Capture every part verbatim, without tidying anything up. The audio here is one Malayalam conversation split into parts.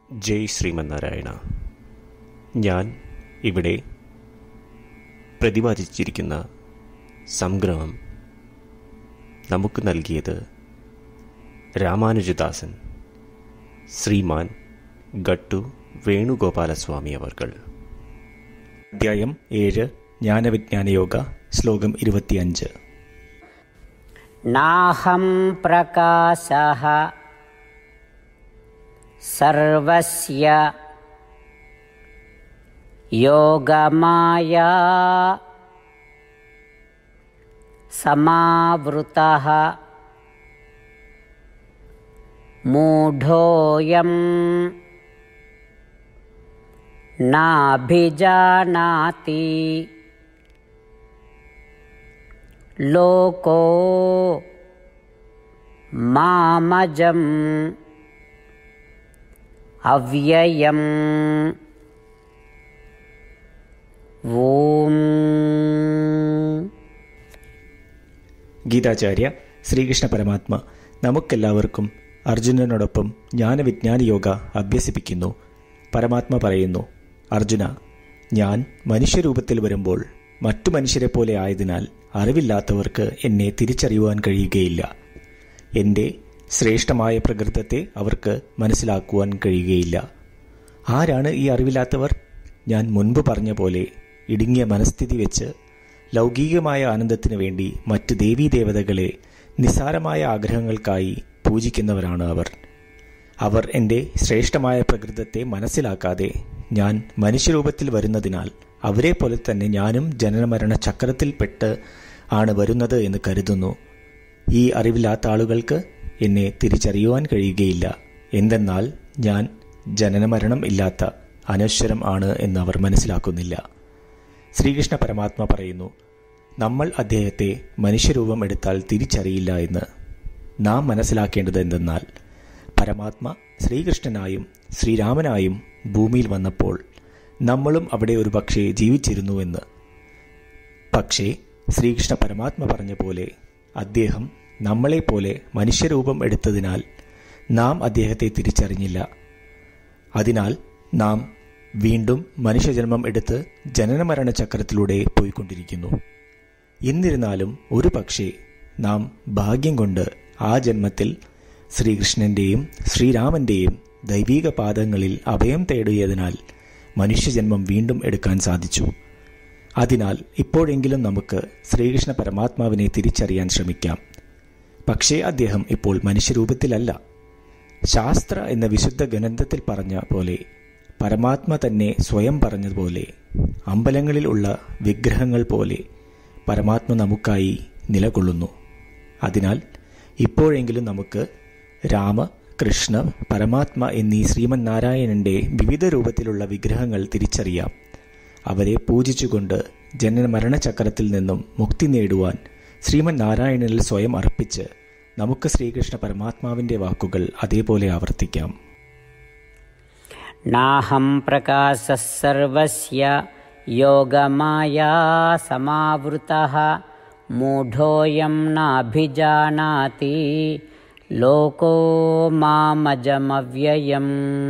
ജയ് ശ്രീമന്നാരായണ. ഞാൻ ഇവിടെ പ്രതിപാദിച്ചിരിക്കുന്ന സംഗ്രഹം നമുക്ക് നൽകിയത് രാമാനുജദാസൻ ശ്രീമാൻ ഗട്ടു വേണുഗോപാലസ്വാമി അവർകൾ. അധ്യായം ഏഴ്, ജ്ഞാനവിജ്ഞാനയോഗ, ശ്ലോകം ഇരുപത്തിയഞ്ച്. നാഹം പ്രകാശഃ സർവസ്യ യോഗമായാ സമാവൃതഃ മൂഢോയം നാഭിജാനാതി ലോകോ മാമജം അവ്യയം. ഓം. ഗീതാചാര്യ ശ്രീകൃഷ്ണ പരമാത്മ നമുക്കെല്ലാവർക്കും അർജുനനോടൊപ്പം ജ്ഞാനവിജ്ഞാന യോഗ അഭ്യസിപ്പിക്കുന്നു. പരമാത്മ പറയുന്നു, അർജുന, ഞാൻ മനുഷ്യരൂപത്തിൽ വരുമ്പോൾ മറ്റു മനുഷ്യരെ പോലെ ആയതിനാൽ അറിവില്ലാത്തവർക്ക് എന്നെ തിരിച്ചറിയുവാൻ കഴിയുകയില്ല. എൻ്റെ ശ്രേഷ്ഠമായ പ്രകൃതത്തെ അവർക്ക് മനസ്സിലാക്കുവാൻ കഴിയുകയില്ല. ആരാണ് ഈ അറിവില്ലാത്തവർ? ഞാൻ മുൻപ് പറഞ്ഞ പോലെ ഇടുങ്ങിയ മനസ്ഥിതി വെച്ച് ലൗകികമായ ആനന്ദത്തിനു വേണ്ടി മറ്റ് ദേവീദേവതകളെ നിസ്സാരമായ ആഗ്രഹങ്ങൾക്കായി പൂജിക്കുന്നവരാണ് അവർ. അവർ എൻ്റെ ശ്രേഷ്ഠമായ പ്രകൃതത്തെ മനസ്സിലാക്കാതെ ഞാൻ മനുഷ്യരൂപത്തിൽ വരുന്നതിനാൽ അവരെ പോലെ തന്നെ ഞാനും ജനനമരണ ചക്രത്തിൽപ്പെട്ട് ആണ് വരുന്നത് എന്ന് കരുതുന്നു. ഈ അറിവില്ലാത്ത ആളുകൾക്ക് എന്നെ തിരിച്ചറിയുവാൻ കഴിയുകയില്ല. എന്തെന്നാൽ ഞാൻ ജനനമരണം ഇല്ലാത്ത അനശ്വരം ആണ് എന്ന് അവർ മനസ്സിലാക്കുന്നില്ല. ശ്രീകൃഷ്ണ പരമാത്മ പറയുന്നു, നമ്മൾ അദ്ദേഹത്തെ മനുഷ്യരൂപം എടുത്താൽ തിരിച്ചറിയില്ല എന്ന്. നാം മനസ്സിലാക്കേണ്ടത് എന്തെന്നാൽ പരമാത്മ ശ്രീകൃഷ്ണനായും ശ്രീരാമനായും ഭൂമിയിൽ വന്നപ്പോൾ നമ്മളും അവിടെ ഒരു പക്ഷേ ജീവിച്ചിരുന്നുവെന്ന്. പക്ഷേ ശ്രീകൃഷ്ണ പരമാത്മ പറഞ്ഞ പോലെ അദ്ദേഹം നമ്മളെപ്പോലെ മനുഷ്യരൂപം എടുത്തതിനാൽ നാം അദ്ദേഹത്തെ തിരിച്ചറിഞ്ഞില്ല. അതിനാൽ നാം വീണ്ടും മനുഷ്യജന്മം എടുത്ത് ജനനമരണ ചക്രത്തിലൂടെ പോയിക്കൊണ്ടിരിക്കുന്നു. എന്നിരുന്നാലും ഒരു പക്ഷേ നാം ഭാഗ്യം കൊണ്ട് ആ ജന്മത്തിൽ ശ്രീകൃഷ്ണൻ്റെയും ശ്രീരാമൻ്റെയും ദൈവീക പാദങ്ങളിൽ അഭയം തേടിയതിനാൽ മനുഷ്യജന്മം വീണ്ടും എടുക്കാൻ സാധിച്ചു. അതിനാൽ ഇപ്പോഴെങ്കിലും നമുക്ക് ശ്രീകൃഷ്ണ പരമാത്മാവിനെ തിരിച്ചറിയാൻ ശ്രമിക്കാം. പക്ഷേ അദ്ദേഹം ഇപ്പോൾ മനുഷ്യരൂപത്തിലല്ല. ശാസ്ത്ര എന്ന വിശുദ്ധ ഗ്രന്ഥത്തിൽ പറഞ്ഞ പോലെ, പരമാത്മ തന്നെ സ്വയം പറഞ്ഞതുപോലെ, അമ്പലങ്ങളിൽ ഉള്ള വിഗ്രഹങ്ങൾ പോലെ പരമാത്മ നമുക്കായി നിലകൊള്ളുന്നു. അതിനാൽ ഇപ്പോഴെങ്കിലും നമുക്ക് രാമ, കൃഷ്ണ, പരമാത്മ എന്നീ ശ്രീമന്നാരായണന്റെ വിവിധ രൂപത്തിലുള്ള വിഗ്രഹങ്ങൾ തിരിച്ചറിയാം. അവരെ പൂജിച്ചുകൊണ്ട് ജനന മരണചക്രത്തിൽ നിന്നും മുക്തി നേടുവാൻ ശ്രീമന്നാരായണനിൽ സ്വയം അർപ്പിച്ച് നമുക്ക് ശ്രീകൃഷ്ണ പരമാത്മാവിന്റെ വാക്കുകൾ അതേപോലെ ആവർത്തിക്കാം. നാഹം പ്രകാശഃ സർവസ്യ യോഗമായാ സമാവൃതഃ മൂഢോയം നാഭിജാനാതി ലോകോ മാമജമവ്യയം.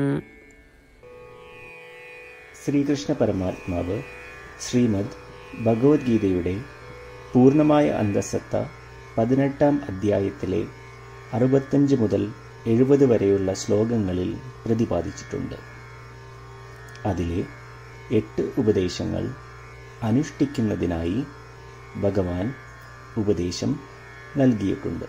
ശ്രീകൃഷ്ണ പരമാത്മാവ് ശ്രീമദ് ഭഗവത്ഗീതയുടെ പൂർണ്ണമായ അന്തസത്ത പതിനെട്ടാം അധ്യായത്തിലെ അറുപത്തഞ്ച് മുതൽ എഴുപത് വരെയുള്ള ശ്ലോകങ്ങളിൽ പ്രതിപാദിച്ചിട്ടുണ്ട്. അതിലെ എട്ട് ഉപദേശങ്ങൾ അനുഷ്ഠിക്കുന്നതിനായി ഭഗവാൻ ഉപദേശം നൽകിയിട്ടുണ്ട്.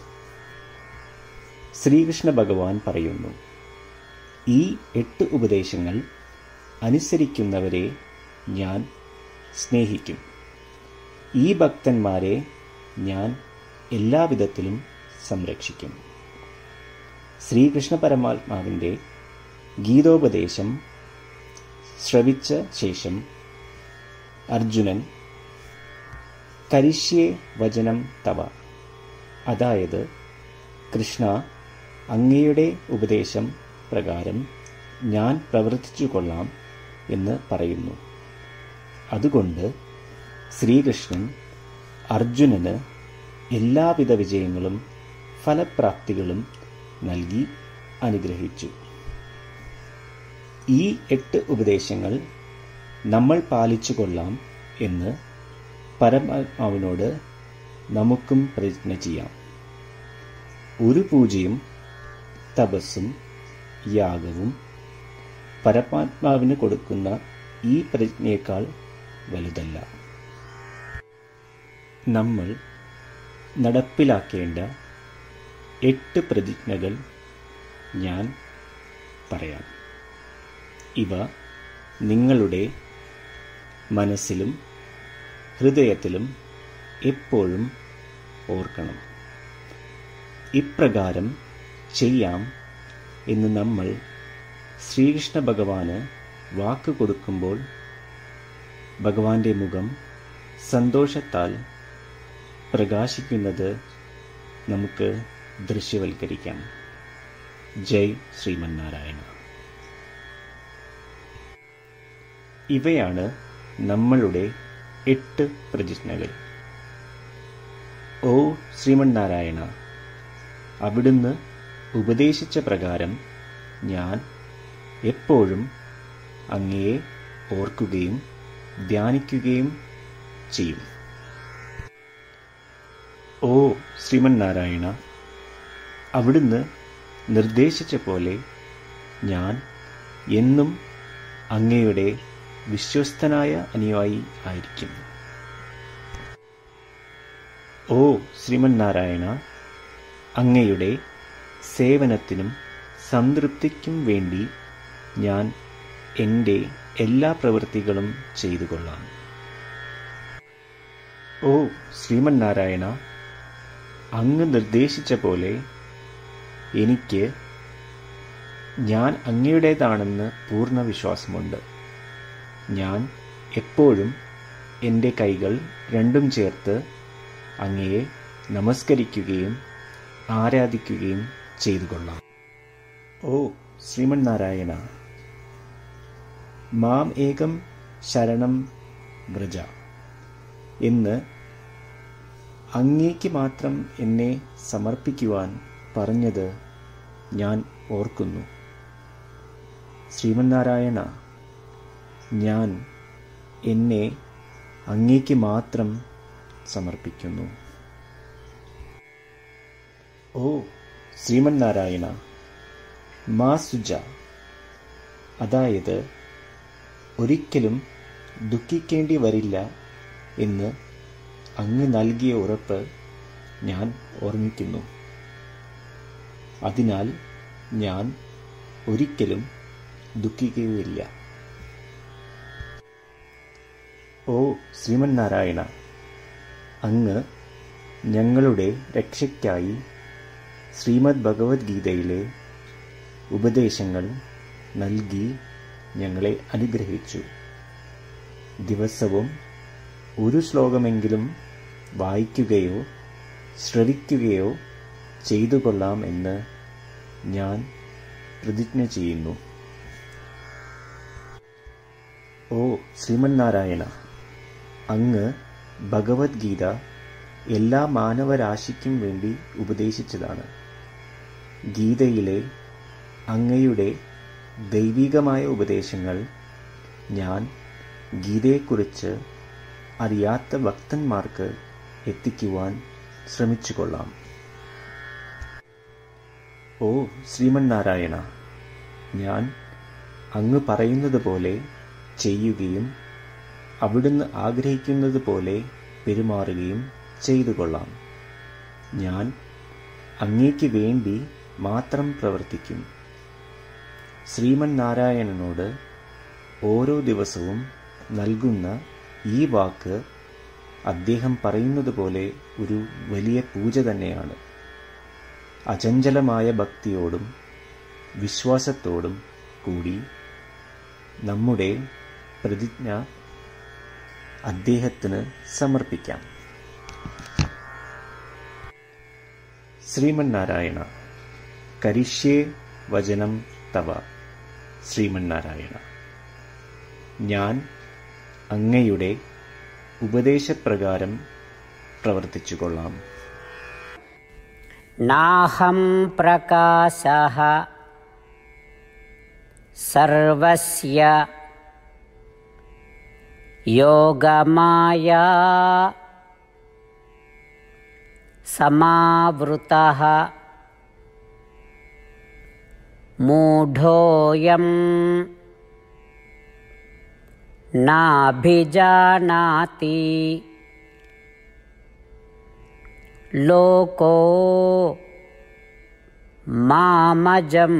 ശ്രീകൃഷ്ണ ഭഗവാൻ പറയുന്നു, ഈ എട്ട് ഉപദേശങ്ങൾ അനുസരിക്കുന്നവരെ ഞാൻ സ്നേഹിക്കും. ഈ ഭക്തന്മാരെ ഞാൻ എല്ലാവിധത്തിലും സംരക്ഷിക്കും. ശ്രീകൃഷ്ണ പരമാത്മാവിൻ്റെ ഗീതോപദേശം ശ്രവിച്ച ശേഷം അർജുനൻ കരിഷ്യേ വചനം തവ, അതായത് കൃഷ്ണ, അങ്ങയുടെ ഉപദേശം പ്രകാരം ഞാൻ പ്രവർത്തിച്ചു കൊള്ളാം എന്ന് പറയുന്നു. അതുകൊണ്ട് ശ്രീകൃഷ്ണൻ അർജുനന് എല്ലാവിധ വിജയങ്ങളും ഫലപ്രാപ്തികളും നൽകി അനുഗ്രഹിച്ചു. ഈ എട്ട് ഉപദേശങ്ങൾ നമ്മൾ പാലിച്ചു കൊള്ളാം എന്ന് പരമാത്മാവിനോട് നമുക്കും പ്രതിജ്ഞ ചെയ്യാം. ഒരു പൂജയും തപസ്സും യാഗവും പരമാത്മാവിന് കൊടുക്കുന്ന ഈ പ്രതിജ്ഞയേക്കാൾ വലുതല്ല. നമ്മൾ നടപ്പിലാക്കേണ്ട എട്ട് പ്രതിജ്ഞകൾ ഞാൻ പറയാം. ഇവ നിങ്ങളുടെ മനസ്സിലും ഹൃദയത്തിലും എപ്പോഴും ഓർക്കണം. ഇപ്രകാരം ചെയ്യാം എന്ന് നമ്മൾ ശ്രീകൃഷ്ണ ഭഗവാന് വാക്ക് കൊടുക്കുമ്പോൾ ഭഗവാന്റെ മുഖം സന്തോഷത്താൽ പ്രകാശിക്കുന്നത് നമുക്ക് ദൃശ്യവൽക്കരിക്കാം. ജയ് ശ്രീമന്നാരായണ. ഇവയാണ് നമ്മളുടെ എട്ട് പ്രതിജ്ഞകൾ. ഓ ശ്രീമന്നാരായണ, അവിടുന്ന് ഉപദേശിച്ച പ്രകാരം ഞാൻ എപ്പോഴും അങ്ങയെ ഓർക്കുകയും ധ്യാനിക്കുകയും ചെയ്യും. ഓ ശ്രീമന്നാരായണ, അവിടുന്ന് നിർദ്ദേശിച്ച പോലെ ഞാൻ എന്നും അങ്ങയുടെ വിശ്വസ്തനായ അനുയായി ആയിരിക്കും. ഓ ശ്രീമന്നാരായണ, അങ്ങയുടെ സേവനത്തിനും സംതൃപ്തിക്കും വേണ്ടി ഞാൻ എൻ്റെ എല്ലാ പ്രവൃത്തികളും ചെയ്തു കൊള്ളാം. ഓ ശ്രീമന്നാരായണ, അങ്ങ് നിർദ്ദേശിച്ച പോലെ എനിക്ക് ഞാൻ അങ്ങയുടേതാണെന്ന് പൂർണ്ണ വിശ്വാസമുണ്ട്. ഞാൻ എപ്പോഴും എൻ്റെ കൈകൾ രണ്ടും ചേർത്ത് അങ്ങയെ നമസ്കരിക്കുകയും ആരാധിക്കുകയും ചെയ്തു കൊള്ളാം. ഓ ശ്രീമന്നാരായണ, മാം ഏകം ശരണം വ്രജ എന്ന് അങ്ങേക്ക് മാത്രം എന്നെ സമർപ്പിക്കുവാൻ പറഞ്ഞത് ഞാൻ ഓർക്കുന്നു. ശ്രീമന്നാരായണ, ഞാൻ എന്നെ അങ്ങേക്ക് മാത്രം സമർപ്പിക്കുന്നു. ഓ ശ്രീമന്നാരായണ, മാ സുജ, അതായത് ഒരിക്കലും ദുഃഖിക്കേണ്ടി വരില്ല എന്ന് അങ്ങ് നൽകിയ ഉറപ്പ് ഞാൻ ഓർമ്മിക്കുന്നു. അതിനാൽ ഞാൻ ഒരിക്കലും ദുഃഖിക്കുകയില്ല. ഓ ശ്രീമന്നാരായണ, അങ്ങ് ഞങ്ങളുടെ രക്ഷയ്ക്കായി ശ്രീമദ് ഭഗവത്ഗീതയിലെ ഉപദേശങ്ങൾ നൽകി ഞങ്ങളെ അനുഗ്രഹിച്ചു. ദിവസവും ഒരു ശ്ലോകമെങ്കിലും വായിക്കുകയോ ശ്രവിക്കുകയോ ചെയ്തു കൊള്ളാം എന്ന് ഞാൻ പ്രതിജ്ഞ ചെയ്യുന്നു. ഓ ശ്രീമന്നാരായണ, അങ്ങ് ഭഗവത്ഗീത എല്ലാ മാനവരാശിക്കും വേണ്ടി ഉപദേശിച്ചതാണ്. ഗീതയിലെ അങ്ങയുടെ ദൈവികമായ ഉപദേശങ്ങൾ ഞാൻ ഗീതയെക്കുറിച്ച് അറിയാത്ത ഭക്തന്മാർക്ക് എത്തിക്കുവാൻ ശ്രമിച്ചു കൊള്ളാം. ഓ ശ്രീമന്നാരായണ, ഞാൻ അങ്ങ് പറയുന്നത് പോലെ ചെയ്യുകയും അവിടുന്ന് ആഗ്രഹിക്കുന്നത് പോലെ പെരുമാറുകയും ചെയ്തു കൊള്ളാം. ഞാൻ അങ്ങേക്ക് വേണ്ടി മാത്രം പ്രവർത്തിക്കും. ശ്രീമന്നാരായണനോട് ഓരോ ദിവസവും നൽകുന്ന ഈ വാക്ക് അദ്ദേഹം പറയുന്നത് പോലെ ഒരു വലിയ പൂജ തന്നെയാണ്. അചഞ്ചലമായ ഭക്തിയോടും വിശ്വാസത്തോടും കൂടി നമ്മുടെ പ്രതിജ്ഞ അദ്ദേഹത്തിന് സമർപ്പിക്കാം. ശ്രീമന്നാരായണ, കരിഷ്യേ വചനം തവ. ശ്രീമന്നാരായണ, ഞാൻ അങ്ങയുടെ ഉപദേശപ്രകാരം പ്രവർത്തിച്ചു കൊള്ളാം. നാഹം പ്രകാശഃ സർവസ്യ യോഗമായാ സമാവൃതഃ മൂഢോയം നാഭിജാനാതി ലോകോ മാമജം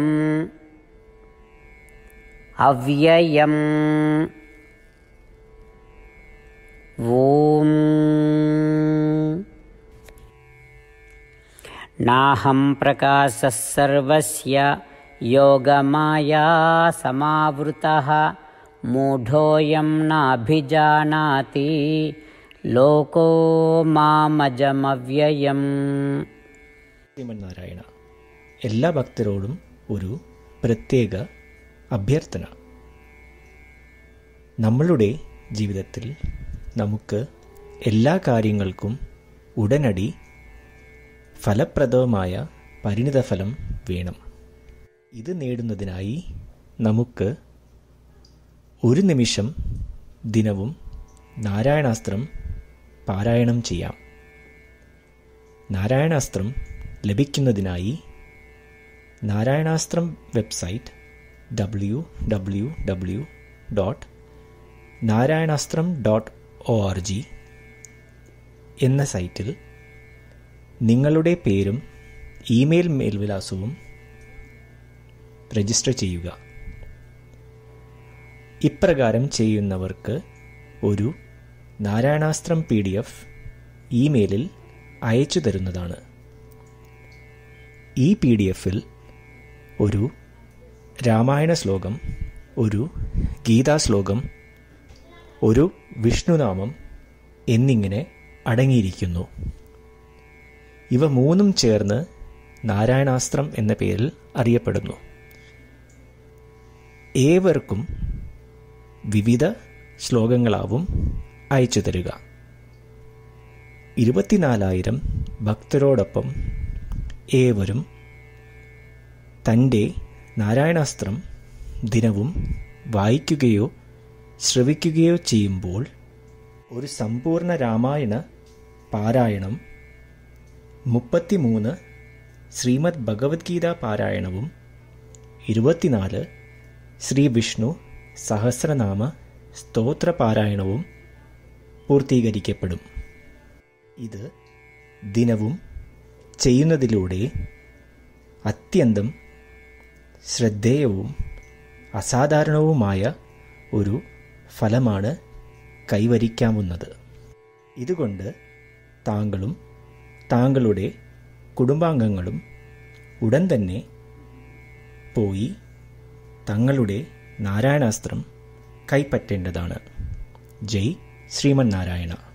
അവ്യയം. ഓം നാഹം പ്രകാശഃ സർവസ്യ യോഗമായാ സമാവൃതഃ മൂഢോയം നാഭിജാനാതി ലോകോ മാമജമവ്യയം. ശ്രീമന്നാരായണ, എല്ലാ ഭക്തരോടും ഒരു പ്രത്യേക അഭ്യർത്ഥന. നമ്മളുടെ ജീവിതത്തിൽ നമുക്ക് എല്ലാ കാര്യങ്ങൾക്കും ഉടനടി ഫലപ്രദമായ പരിണിതഫലം വേണം. ഇത് നേടുന്നതിനായി നമുക്ക് ഒരു നിമിഷം ദിനവും നാരായണാസ്ത്രം പാരായണം ചെയ്യാം. നാരായണാസ്ത്രം ലഭിക്കുന്നതിനായി നാരായണാസ്ത്രം website W W W dot നാരായണാസ്ത്രം ഡോട്ട് ഒ ആർ ജി എന്ന സൈറ്റിൽ നിങ്ങളുടെ പേരും ഇമെയിൽ മേൽവിലാസവും രജിസ്റ്റർ ചെയ്യുക. ഇപ്രകാരം ചെയ്യുന്നവർക്ക് ഒരു നാരായണാസ്ത്രം പി ഡി എഫ് ഇമെയിലിൽ അയച്ചു തരുന്നതാണ്. ഈ പി ഡി എഫിൽ ഒരു രാമായണ ശ്ലോകം, ഒരു ഗീതാ ശ്ലോകം, ഒരു വിഷ്ണുനാമം എന്നിങ്ങനെ അടങ്ങിയിരിക്കുന്നു. ഇവ മൂന്നും ചേർന്ന് നാരായണാസ്ത്രം എന്ന പേരിൽ അറിയപ്പെടുന്നു. ഏവർക്കും വിവിധ ശ്ലോകങ്ങളാവും അയച്ചു തരിക. ഇരുപത്തിനാലായിരം ഭക്തരോടൊപ്പം ഏവരും തൻ്റെ നാരായണാസ്ത്രം ദിനവും വായിക്കുകയോ ശ്രവിക്കുകയോ ചെയ്യുമ്പോൾ ഒരു സമ്പൂർണ്ണ രാമായണ പാരായണം, മുപ്പത്തിമൂന്ന് ശ്രീമദ് ഭഗവത്ഗീത പാരായണവും ഇരുപത്തിനാല് ശ്രീ വിഷ്ണു സഹസ്രനാമ സ്തോത്ര പാരായണവും പൂർത്തീകരിക്കപ്പെടും. ഇത് ദിനവും ചെയ്യുന്നതിലൂടെ അത്യന്തം ശ്രദ്ധേയവും അസാധാരണവുമായ ഒരു ഫലമാണ് കൈവരിക്കാവുന്നത്. ഇതുകൊണ്ട് താങ്കളും താങ്കളുടെ കുടുംബാംഗങ്ങളും ഉടൻ തന്നെ പോയി തങ്ങളുടെ നാരായണാസ്ത്രം കൈപ്പറ്റേണ്ടതാണ്. ജയ് ശ്രീമന്നാരായണ.